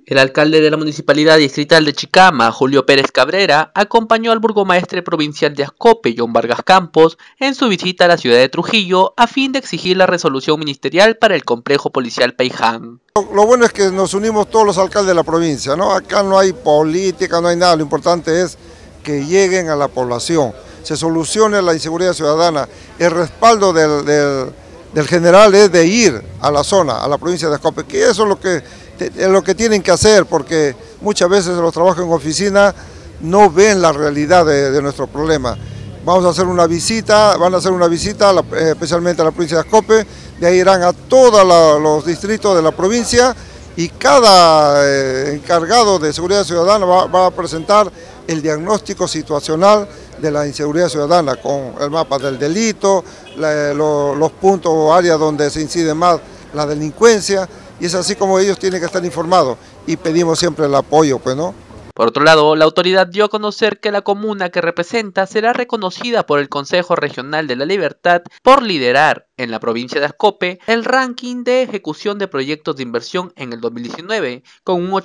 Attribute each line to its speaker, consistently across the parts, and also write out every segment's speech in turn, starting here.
Speaker 1: El alcalde de la Municipalidad Distrital de Chicama, Julio Pérez Cabrera, acompañó al burgomaestre provincial de Ascope, John Vargas Campos, en su visita a la ciudad de Trujillo a fin de exigir la resolución ministerial para el complejo policial Peiján.
Speaker 2: Lo bueno es que nos unimos todos los alcaldes de la provincia, ¿no? Acá no hay política, no hay nada, lo importante es que lleguen a la población, se solucione la inseguridad ciudadana. El respaldo del general es de ir a la zona, a la provincia de Ascope, que eso es lo que tienen que hacer, porque muchas veces los trabajos en oficina no ven la realidad de nuestro problema. Vamos a hacer una visita, van a hacer una visita especialmente a la provincia de Ascope, de ahí irán a todos los distritos de la provincia y cada encargado de seguridad ciudadana va a presentar el diagnóstico situacional de la inseguridad ciudadana con el mapa del delito, los puntos o áreas donde se incide más la delincuencia, y es así como ellos tienen que estar informados y pedimos siempre el apoyo, pues, ¿no?
Speaker 1: Por otro lado, la autoridad dio a conocer que la comuna que representa será reconocida por el Consejo Regional de la Libertad por liderar en la provincia de Ascope el ranking de ejecución de proyectos de inversión en el 2019 con un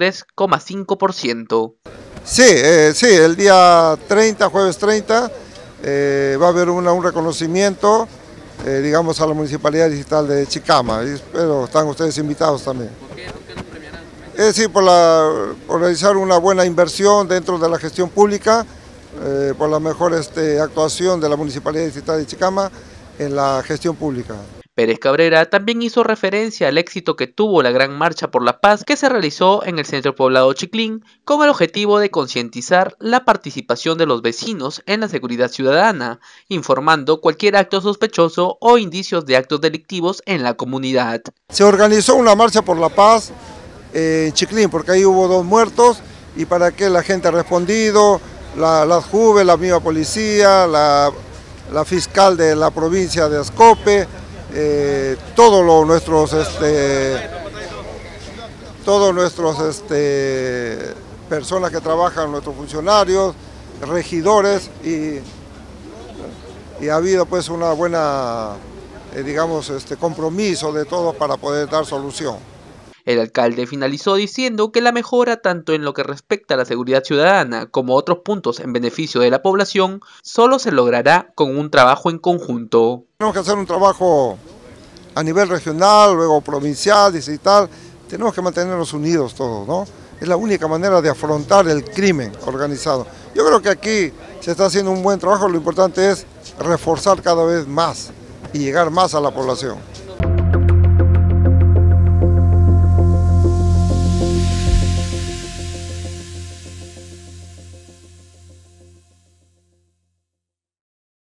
Speaker 1: 83,5%.
Speaker 2: Sí, el día 30, jueves 30, va a haber un reconocimiento, digamos, a la Municipalidad Distrital de Chicama, pero están ustedes invitados también. Sí, por realizar una buena inversión dentro de la gestión pública, por la mejor actuación de la Municipalidad Distrital de Chicama en la gestión pública.
Speaker 1: Pérez Cabrera también hizo referencia al éxito que tuvo la Gran Marcha por la Paz que se realizó en el centro poblado Chiclín con el objetivo de concientizar la participación de los vecinos en la seguridad ciudadana, informando cualquier acto sospechoso o indicios de actos delictivos en la comunidad.
Speaker 2: Se organizó una marcha por la paz en Chiclín porque ahí hubo 2 muertos y para que la gente ha respondido, la JUVE, la misma policía, la fiscal de la provincia de Ascope, todos nuestros personas que trabajan, nuestros funcionarios, regidores, y ha habido pues una buena compromiso de todos para poder dar solución.
Speaker 1: El alcalde finalizó diciendo que la mejora tanto en lo que respecta a la seguridad ciudadana como otros puntos en beneficio de la población solo se logrará con un trabajo en conjunto.
Speaker 2: Tenemos que hacer un trabajo a nivel regional, luego provincial, distrital. Tenemos que mantenernos unidos todos, ¿no? Es la única manera de afrontar el crimen organizado. Yo creo que aquí se está haciendo un buen trabajo, lo importante es reforzar cada vez más y llegar más a la población.